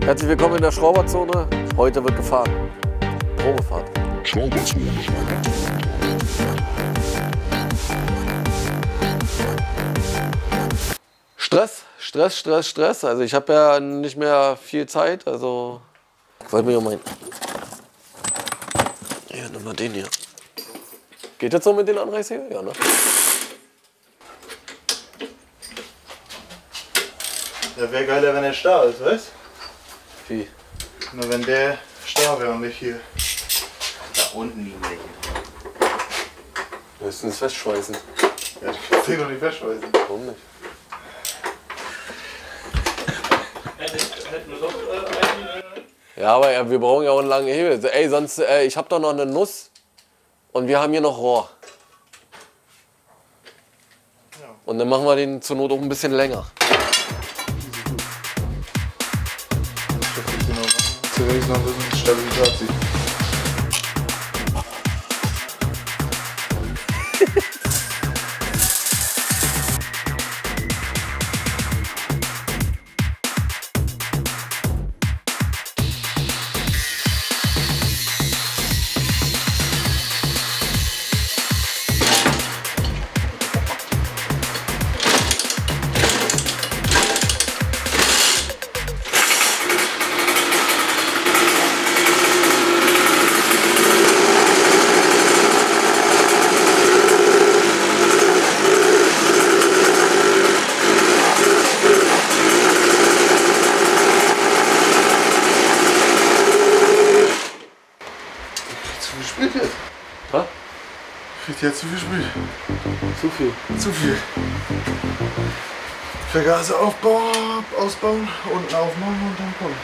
Herzlich willkommen in der Schrauberzone. Heute wird gefahren. Probefahrt. Schrauberzone. Stress. Also ich habe ja nicht mehr viel Zeit. Also ich wollte mir ja meinen. Hier, nimm mal den hier. Geht das so mit den Anreiß hier? Ja, ne? Ja, wäre geiler, wenn er starr ist, weißt du? Wie? Na, wenn der starr wäre und nicht hier. Da unten liegen welche. Wir müssen es festschweißen. Ja, ich kann den doch nicht festschweißen. Warum nicht? Hätten wir doch einen. Ja, aber ja, wir brauchen ja auch einen langen Hebel. Ey, sonst, ich hab doch noch eine Nuss und wir haben hier noch Rohr. Ja. Und dann machen wir den zur Not auch ein bisschen länger. So wenigstens noch ein bisschen Stabilität sieht. Was? Kriegt jetzt zu viel Sprit. Zu viel. Zu viel. Vergaser ausbauen, unten aufmachen und dann kommen.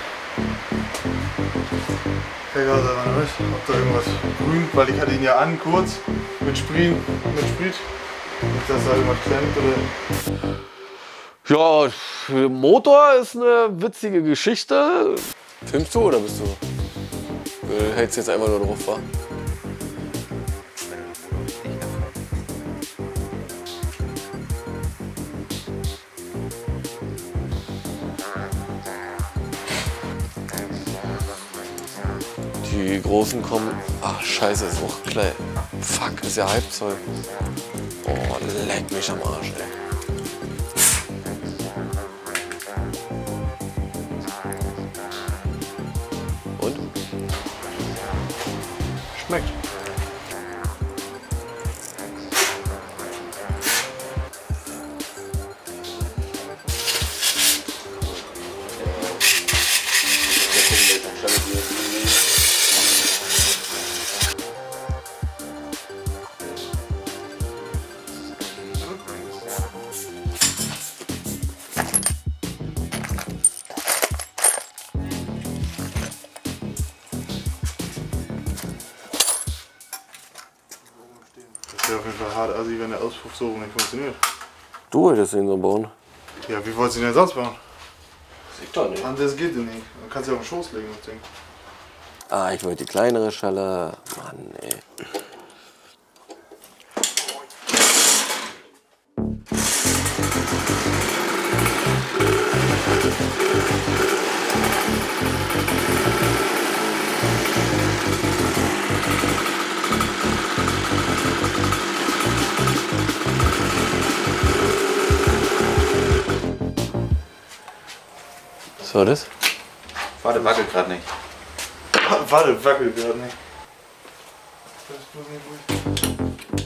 Vergaser ran, weißt du? Ob da irgendwas grün, weil ich hatte ihn ja an, kurz, mit Sprit. Nicht, dass da irgendwas klemmt oder... Ja, Motor ist eine witzige Geschichte. Filmst du oder bist du? Du hältst jetzt einfach nur drauf, wa? Die Großen kommen. Ach, scheiße, ist auch klein. Fuck, ist ja Halbzoll. Oh, leck mich am Arsch, ey. Und? Schmeckt. Das wäre auf jeden Fall hart assi, wenn der Auspuff so nicht funktioniert. Du wolltest den so bauen? Ja, wie wolltest du den denn sonst bauen? Ich doch nicht. Anders geht nicht. Man kann es ja auf den Schoß legen, das Ding. Ah, ich wollte die kleinere Schelle. Mann, ey. Was war das? Warte, wackelt gerade nicht. Warte, wackelt gerade nicht. Das ist bloß nicht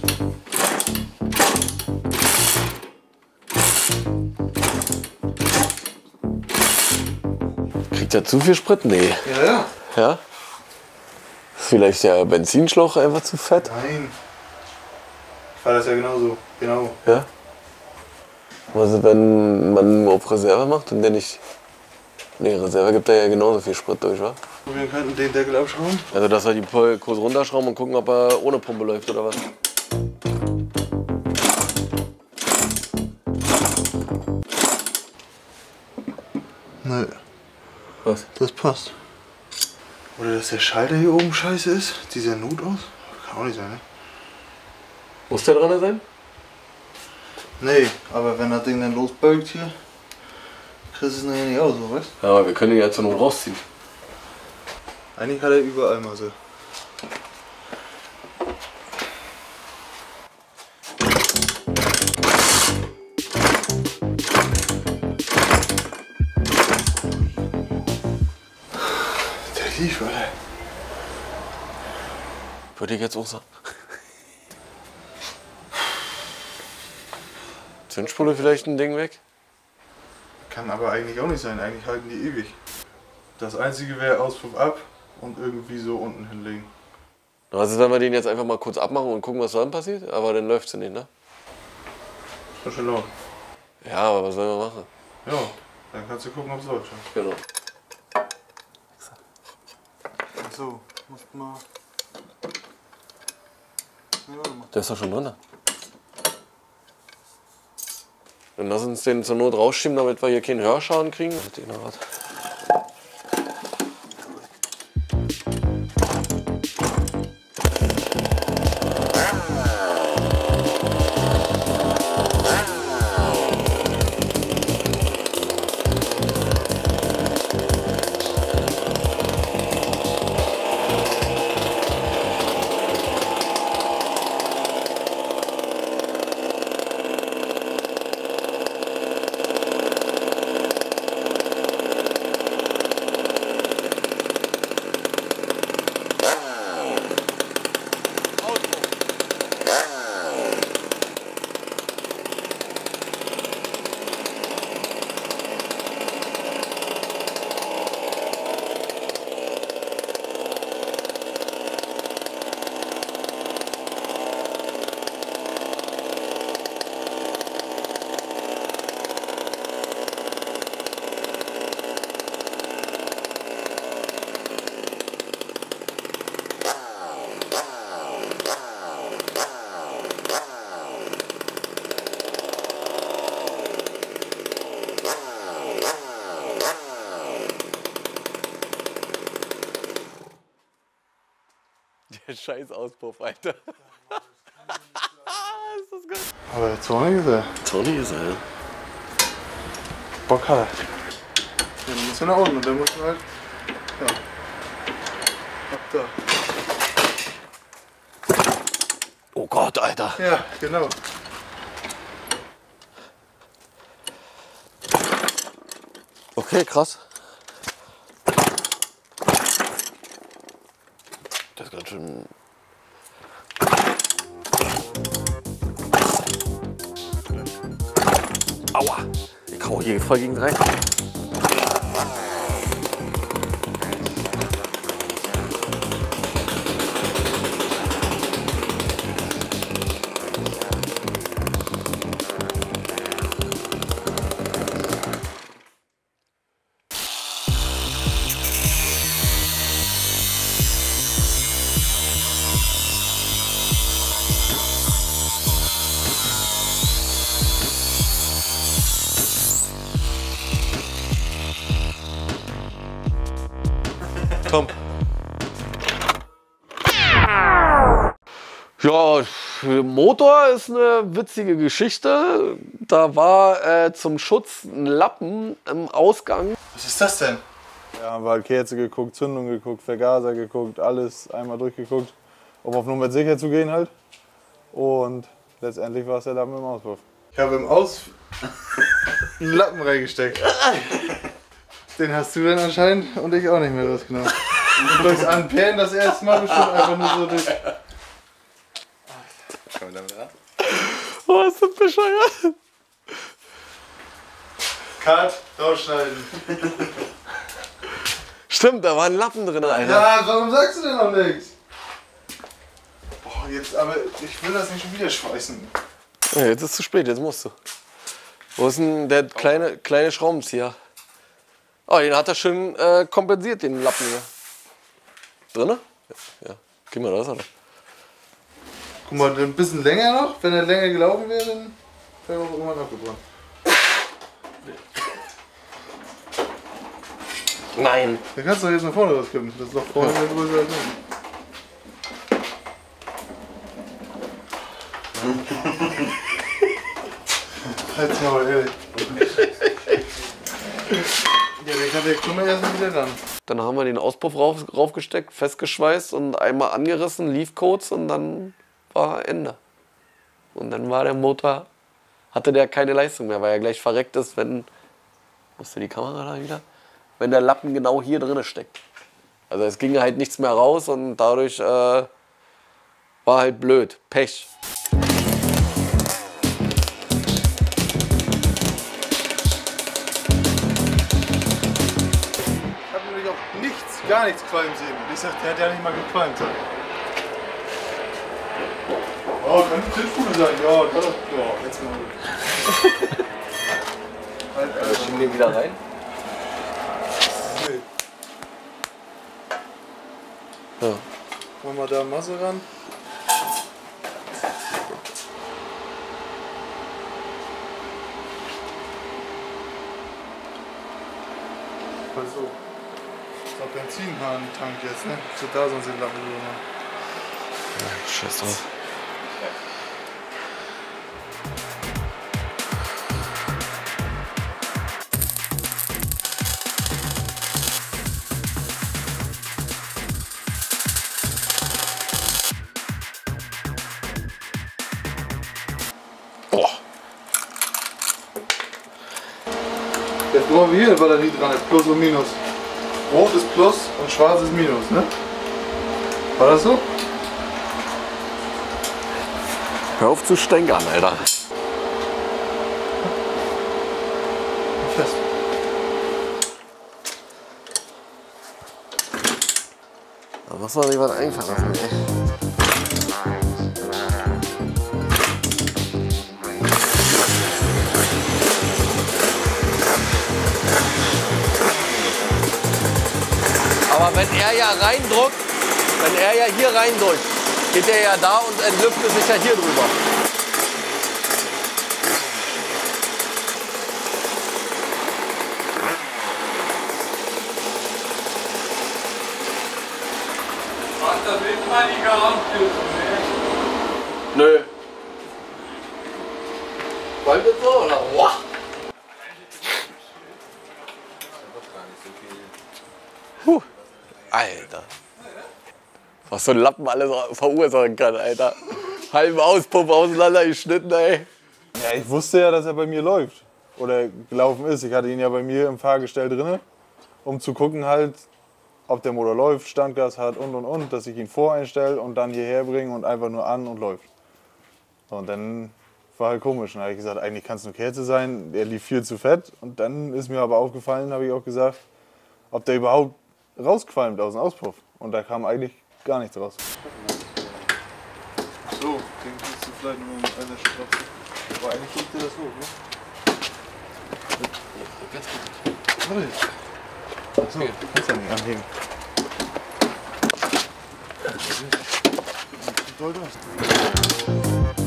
ruhig. Kriegt er zu viel Sprit? Nee. Ja. Ja? Ist vielleicht der Benzinschlauch einfach zu fett? Nein. Ich fahre das ja genauso. Genau. Ja? Was ist, wenn man auf Reserve macht und der nicht... Nee, Reserve gibt er ja genauso viel Sprit durch, wa? Wir könnten den Deckel abschrauben. Also, dass wir die Kurs runterschrauben und gucken, ob er ohne Pumpe läuft oder was? Nö. Was? Das passt. Oder dass der Schalter hier oben scheiße ist. Dieser Nut aus. Kann auch nicht sein, ne? Muss der dran sein? Nee, aber wenn das Ding dann losbölkt hier, kriegst es nachher nicht aus, so, weißt Ja, aber wir können ihn ja zur Not rausziehen. Eigentlich hat er überall mal so. Der lief, Alter. Würde ich jetzt auch sagen. Zündspule vielleicht ein Ding weg? Kann aber eigentlich auch nicht sein, eigentlich halten die ewig. Das einzige wäre Auspuff ab und irgendwie so unten hinlegen. Also wenn wir den jetzt einfach mal kurz abmachen und gucken, was dann passiert, aber dann läuft es nicht, ne? Soll schon laufen. Ja, aber was sollen wir machen? Ja, dann kannst du gucken, ob es läuft schon. Genau. Achso, musst mal. Der ist doch schon drin. Dann lass uns den zur Not rausschieben, damit wir hier keinen Hörschaden kriegen. Der scheiß Auspuff, Alter. Ist das geil. Aber zornig ist er. Zornig ist er, ja. Bock hat er. Dann muss er nach unten und dann muss er halt. Ja. Ab da. Oh Gott, Alter. Ja, genau. Okay, krass. Das ist ganz schön. Aua! Ich hau hier voll gegen rein. Komm. Ja, Motor ist eine witzige Geschichte. Da war zum Schutz ein Lappen im Ausgang. Was ist das denn? Ja, haben wir halt Kerze geguckt, Zündung geguckt, Vergaser geguckt, alles einmal durchgeguckt, um auf Nummer sicher zu gehen halt. Und letztendlich war es der Lappen im Auspuff. Ich habe im Auspuff einen Lappen reingesteckt. Den hast du dann anscheinend und ich auch nicht mehr rausgenommen. Und durchs Anperren das erste Mal bestimmt einfach nur so durch. Kommen wir damit ran? Oh, ist das bescheuert. Cut, rausschneiden. Stimmt, da war ein Lappen drin, Alter. Ja, warum sagst du denn noch nichts? Boah, jetzt, aber ich will das nicht schon wieder schweißen. Ja, jetzt ist es zu spät, jetzt musst du. Wo ist denn der kleine Schraubenzieher? Oh, den hat er schön kompensiert, den Lappen hier. Drinne? Ja, gib mal das, oder? Guck mal, ein bisschen länger noch. Wenn er länger gelaufen wäre, dann wäre er auch irgendwann abgebrannt. Nein. Dann kannst du doch jetzt nach vorne rauskippen. Das Loch vorne wäre größer als hinten. Halt's mal ehrlich. Ja, der kann der Krümmer erstmal wieder ran. Dann haben wir den Auspuff raufgesteckt, festgeschweißt und einmal angerissen, lief kurz und dann war Ende. Und dann war der Motor, hatte der keine Leistung mehr, weil er gleich verreckt ist, wenn, musst du die Kamera da wieder, wenn der Lappen genau hier drin steckt. Also es ging halt nichts mehr raus und dadurch war halt blöd, Pech. Gar nichts qualmen sehen. Und ich sag, der hat ja nicht mal gequalmt. Oh, kann eine Zündfuge sein. Ja, kann das. Ja, jetzt mal gut. Halt, Schieben den wieder rein. Nee. Ja. Machen wir da Masse ran. So. Ist auch Benzinhahn-Tank jetzt, ne? So da sonst den Lappen drüber. Ja, scheiß drauf. Jetzt brauchen wir hier eine Batterie dran, ist Plus und Minus. Rot ist Plus und schwarz ist Minus, ne? War das so? Hör auf zu stänkern, Alter. Fest. Da muss man sich was einfallen lassen, ey. Aber wenn er ja reindrückt, wenn er ja hier reindrückt, geht er ja da und entlüftet sich ja hier drüber. Macht das nicht mal die Garantie, Nö. Wollt ihr so oder? Wow. Alter. Was so ein Lappen alles verursachen kann, Alter. Halben Auspuff auseinandergeschnitten, ey. Ja, ich wusste ja, dass er bei mir läuft. Oder gelaufen ist. Ich hatte ihn ja bei mir im Fahrgestell drin, um zu gucken halt, ob der Motor läuft, Standgas hat und, dass ich ihn voreinstelle und dann hierher bringe und einfach nur an und läuft. Und dann war halt komisch. Dann habe ich gesagt, eigentlich kann es nur Kerze sein, der lief viel zu fett. Und dann ist mir aber aufgefallen, habe ich auch gesagt, ob der überhaupt rausqualmt aus dem Auspuff. Und da kam eigentlich gar nichts raus. So, den kannst du vielleicht nur mit einer Straße. Aber eigentlich liegt dir das hoch, ne? Achso, kannst du ja nicht anheben. Wie soll das?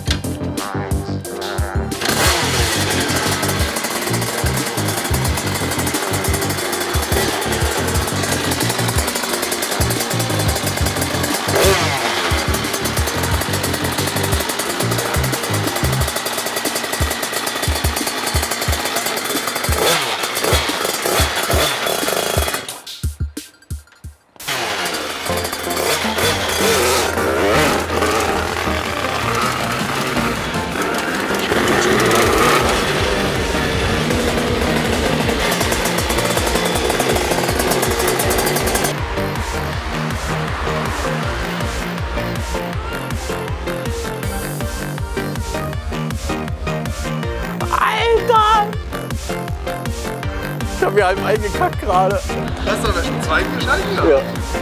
Ich hab mir halb eingekackt gerade. Hast du aber schon zwei geschaltet? Ja.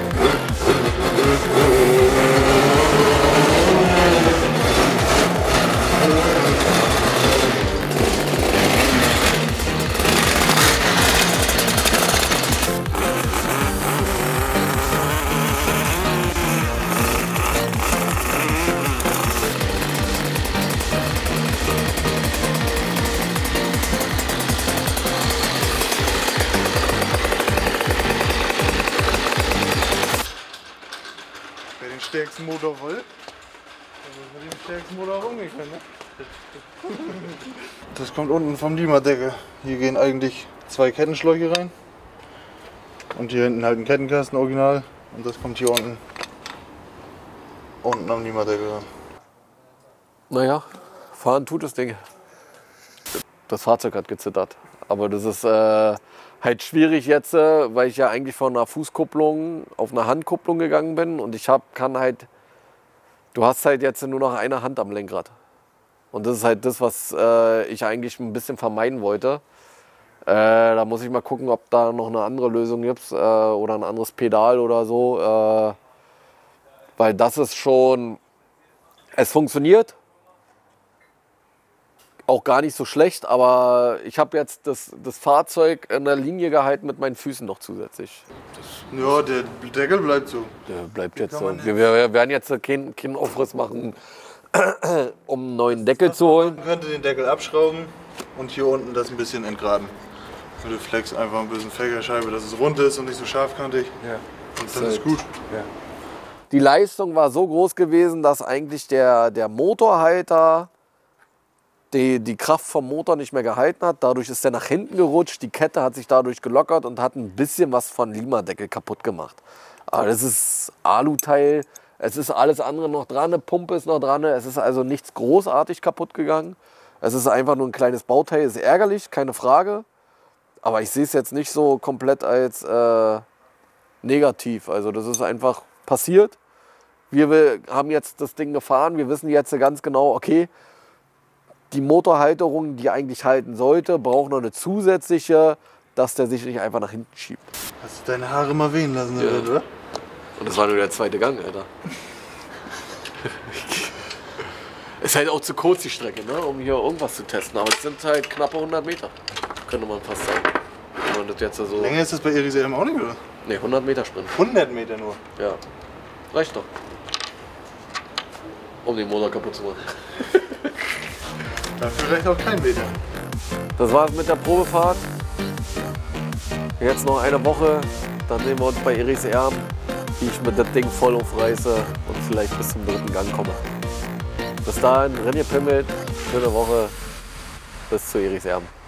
Wer den stärksten Motor will, der muss mit dem stärksten Motor umgehen können. Ne? Das kommt unten vom Lima-Deckel. Hier gehen eigentlich 2 Kettenschläuche rein. Und hier hinten halt ein Kettenkasten original. Und das kommt hier unten am Limadeckel ran. Naja, fahren tut das Ding. Das Fahrzeug hat gezittert. Aber das ist halt schwierig jetzt, weil ich ja eigentlich von einer Fußkupplung auf eine Handkupplung gegangen bin. Und du hast halt jetzt nur noch eine Hand am Lenkrad. Und das ist halt das, was ich eigentlich ein bisschen vermeiden wollte. Da muss ich mal gucken, ob da noch eine andere Lösung gibt oder ein anderes Pedal oder so. Weil das ist schon, es funktioniert. Auch gar nicht so schlecht, aber ich habe jetzt das Fahrzeug in der Linie gehalten mit meinen Füßen noch zusätzlich. Ja, der Deckel bleibt so. Der bleibt jetzt so. Wir werden jetzt keinen Aufriss machen, um einen neuen Deckel zu holen. Man könnte den Deckel abschrauben und hier unten das ein bisschen entgraden. Mit der Flex einfach ein bisschen Felgerscheibe, dass es rund ist und nicht so scharfkantig. Ja. Und dann ist gut. Ja. Die Leistung war so groß gewesen, dass eigentlich der Motorhalter die Kraft vom Motor nicht mehr gehalten hat. Dadurch ist er nach hinten gerutscht, die Kette hat sich dadurch gelockert und hat ein bisschen was von Limadeckel kaputt gemacht. Aber das ist Aluteil, es ist alles andere noch dran, eine Pumpe ist noch dran, es ist also nichts großartig kaputt gegangen. Es ist einfach nur ein kleines Bauteil, ist ärgerlich, keine Frage. Aber ich sehe es jetzt nicht so komplett als negativ. Also das ist einfach passiert. Wir haben jetzt das Ding gefahren, wir wissen jetzt ganz genau, okay, die Motorhalterung, die eigentlich halten sollte, braucht noch eine zusätzliche, dass der sich nicht einfach nach hinten schiebt. Hast du deine Haare mal wehen lassen, ja. Oder? Und das war nur der zweite Gang, Alter. Ist halt auch zu kurz die Strecke, ne, um hier irgendwas zu testen. Aber es sind halt knappe 100 Meter, könnte man fast sagen. Wenn man das jetzt so Länger ist das bei Iris auch nicht, oder? Ne, 100 Meter Sprint. 100 Meter nur? Ja, reicht doch. Um den Motor kaputt zu machen. Dafür reicht auch kein Meter. Das war's mit der Probefahrt. Jetzt noch eine Woche, dann sehen wir uns bei Iris Erm, wie ich mit dem Ding voll aufreiße und vielleicht bis zum 3. Gang komme. Bis dahin, René Pimmelt, schöne Woche, bis zu Iris Erm.